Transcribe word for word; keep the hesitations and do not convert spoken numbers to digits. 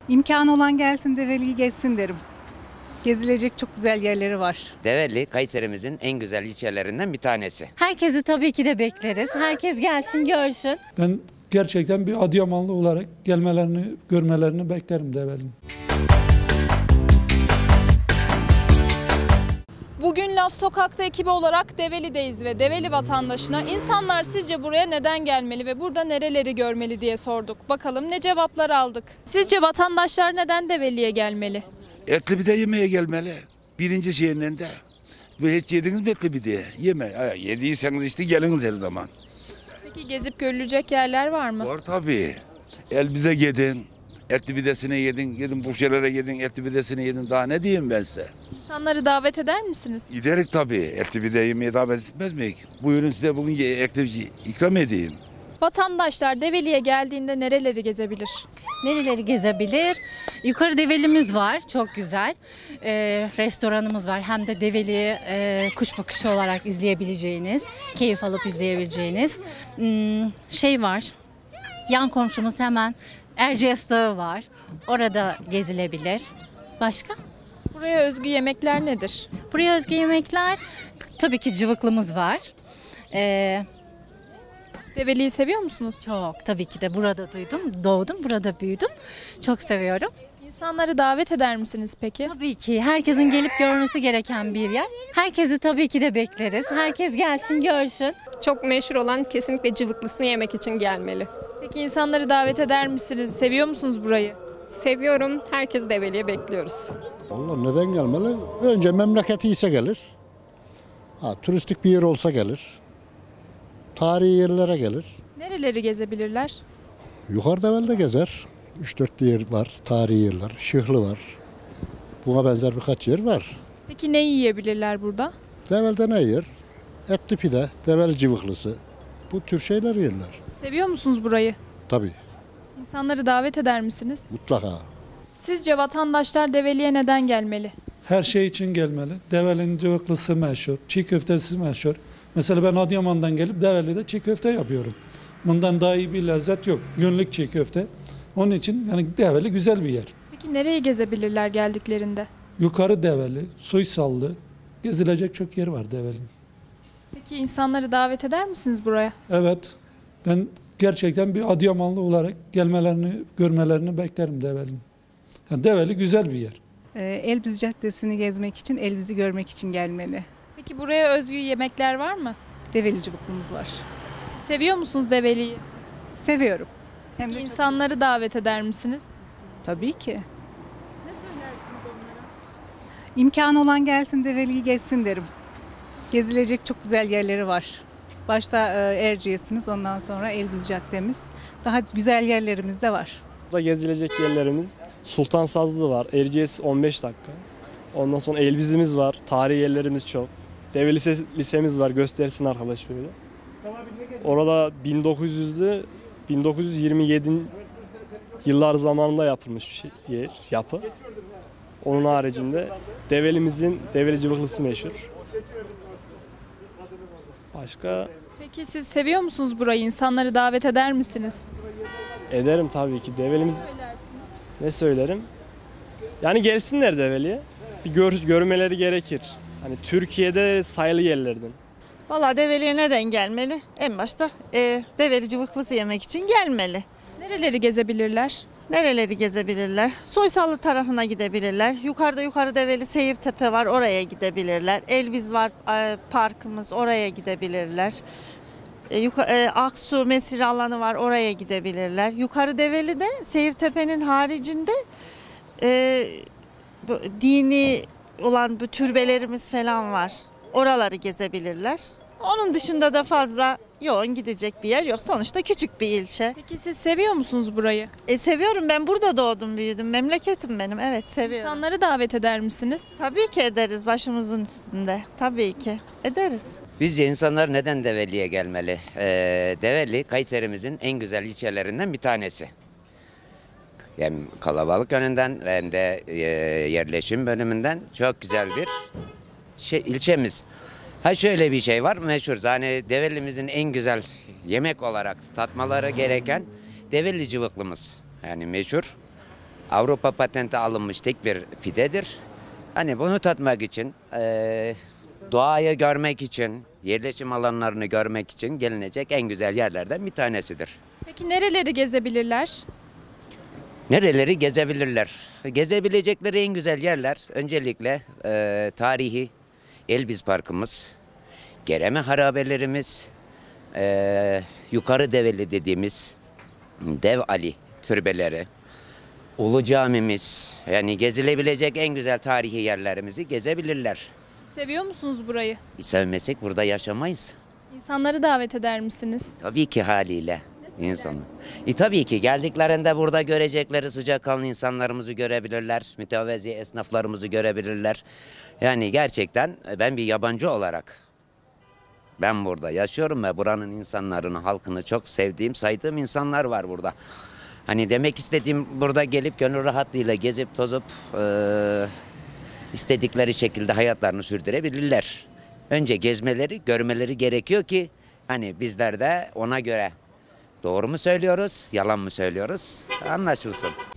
İmkanı olan gelsin Develi'yi gezsin derim. Gezilecek çok güzel yerleri var. Develi, Kayserimizin en güzel ilçelerinden bir tanesi. Herkesi tabii ki de bekleriz. Herkes gelsin, görsün. Ben gerçekten bir Adıyamanlı olarak gelmelerini, görmelerini beklerim Develi'nin. Bugün Laf Sokak'ta ekibi olarak Develi'deyiz ve Develi vatandaşına insanlar sizce buraya neden gelmeli ve burada nereleri görmeli diye sorduk. Bakalım ne cevaplar aldık. Sizce vatandaşlar neden Develi'ye gelmeli? Etli pide yemeye gelmeli. Birinci şehrinden de. Ve hiç yediniz mi etli pide? Yeme. Ha, yediyseniz işte geliniz her zaman. Peki gezip görülecek yerler var mı? Var tabii. Elbize yedin. Etli pidesini yedin. Yedin burçelere yedin. Etli pidesini yedin. Daha ne diyeyim ben size? İnsanları davet eder misiniz? Giderik tabii. Etli pide yemeye davet etmez miyiz? Buyurun size bugün etli ikram edeyim. Vatandaşlar Develi'ye geldiğinde nereleri gezebilir? Nereleri gezebilir? Yukarı Develi'miz var, çok güzel. Ee, restoranımız var. Hem de Develi'yi e, kuş bakışı olarak izleyebileceğiniz, keyif alıp izleyebileceğiniz. Hmm, şey var, yan komşumuz hemen Erciyes Dağı var. Orada gezilebilir. Başka? Buraya özgü yemekler nedir? Buraya özgü yemekler, tabii ki cıvıklımız var. Ee, Develi'yi seviyor musunuz? Çok, tabii ki de burada duydum, doğdum, burada büyüdüm. Çok seviyorum. İnsanları davet eder misiniz peki? Tabii ki herkesin gelip görmesi gereken bir yer. Herkesi tabii ki de bekleriz. Herkes gelsin, görsün. Çok meşhur olan kesinlikle cıvıklısını yemek için gelmeli. Peki insanları davet eder misiniz? Seviyor musunuz burayı? Seviyorum, herkes Develi'ye bekliyoruz. Vallahi neden gelmeli? Önce memleketi ise gelir. Ha, turistik bir yer olsa gelir. Tarihi yerlere gelir. Nereleri gezebilirler? Yukarı Develi'de gezer. üç dört yer var, tarihi yerler. Şıhlı var. Buna benzer birkaç yer var. Peki ne yiyebilirler burada? Develi'de ne yer? Etli pide, Develi cıvıklısı. Bu tür şeyler yerler. Seviyor musunuz burayı? Tabii, İnsanları davet eder misiniz? mutlaka. Sizce vatandaşlar Develi'ye neden gelmeli? Her şey için gelmeli. Develi'nin cıvıklısı meşhur, çiğ köftesi meşhur. Mesela ben Adıyaman'dan gelip Develi'de çiğ köfte yapıyorum. Bundan daha iyi bir lezzet yok. Günlük çiğ köfte. Onun için yani Develi güzel bir yer. Peki nereyi gezebilirler geldiklerinde? Yukarı Develi, Soysallı, gezilecek çok yer var Develi'nin. Peki insanları davet eder misiniz buraya? Evet, ben gerçekten bir Adıyamanlı olarak gelmelerini, görmelerini beklerim Develi'nin. Yani Develi güzel bir yer. Ee, Elbiz Caddesi'ni gezmek için, Elbiz'i görmek için gelmeli. Peki buraya özgü yemekler var mı? Develi cıvıklımız var. Seviyor musunuz Develi'yi? Seviyorum. Hem de çok- İnsanları davet eder misiniz? Tabii ki. Ne söylersiniz onlara? İmkanı olan gelsin Develi'yi gezsin derim. Gezilecek çok güzel yerleri var. Başta e, Erciyes'imiz, ondan sonra Elbiz Caddemiz. Daha güzel yerlerimiz de var. Burada gezilecek yerlerimiz Sultan Sazlı var. Erciyes on beş dakika. Ondan sonra Elbizimiz var. Tarihi yerlerimiz çok. Develi Lise, lisemiz var. Göstersin arkadaş böyle. Orada bin dokuz yüzlü bin dokuz yüz yirmi yedi yıllar zamanında yapılmış bir şey, yer, yapı. Onun haricinde Develimizin Develi cıvıklısı meşhur. Başka Peki siz seviyor musunuz burayı? İnsanları davet eder misiniz? ederim tabii ki. Develimiz ne söylerim? Yani gelsinler Develi'ye. Bir gör, görmeleri gerekir. Hani Türkiye'de sayılı yerlerden. Valla Develi'ye neden gelmeli? En başta e, Develi cıvıklısı yemek için gelmeli. Nereleri gezebilirler? Nereleri gezebilirler? Soysallı tarafına gidebilirler. Yukarıda Yukarı Develi Seyirtepe var, oraya gidebilirler. Elbiz var, e, parkımız, oraya gidebilirler. E, yuka, e, Aksu Mesire alanı var, oraya gidebilirler. Yukarı Develi'de Seyirtepe'nin haricinde e, bu, dini olan bu türbelerimiz falan var. Oraları gezebilirler. Onun dışında da fazla yoğun gidecek bir yer yok. Sonuçta küçük bir ilçe. Peki siz seviyor musunuz burayı? E, seviyorum, ben burada doğdum büyüdüm. Memleketim benim, evet seviyorum. İnsanları davet eder misiniz? Tabii ki ederiz, başımızın üstünde. Tabii ki ederiz. Bizce insanlar neden Develi'ye gelmeli? Ee, Develi, Kayserimizin en güzel ilçelerinden bir tanesi. Hem kalabalık yönünden hem de e, yerleşim bölümünden çok güzel bir şey, ilçemiz. Ha şöyle bir şey var meşhur. Hani Develi'mizin en güzel yemek olarak tatmaları gereken Develi cıvıklımız. Yani meşhur. Avrupa patenti alınmış tek bir pidedir. Hani bunu tatmak için, eee, doğayı görmek için, yerleşim alanlarını görmek için gelinecek en güzel yerlerden bir tanesidir. Peki nereleri gezebilirler? Nereleri gezebilirler? Gezebilecekleri en güzel yerler öncelikle eee, tarihi Elbiz Parkımız, Gereme harabelerimiz, eee, Yukarı Develi dediğimiz Dev Ali türbeleri, Ulu Camimiz, yani gezilebilecek en güzel tarihi yerlerimizi gezebilirler. Seviyor musunuz burayı? Sevmesek burada yaşamayız. İnsanları davet eder misiniz? Tabii ki haliyle insanı. E tabii ki geldiklerinde burada görecekleri sıcakkanlı insanlarımızı görebilirler, mütevazi esnaflarımızı görebilirler. Yani gerçekten ben bir yabancı olarak ben burada yaşıyorum ve buranın insanlarını, halkını çok sevdiğim, saydığım insanlar var burada. Hani demek istediğim burada gelip gönül rahatlığıyla gezip tozup eee, istedikleri şekilde hayatlarını sürdürebilirler. Önce gezmeleri, görmeleri gerekiyor ki hani bizler de ona göre doğru mu söylüyoruz, yalan mı söylüyoruz anlaşılsın.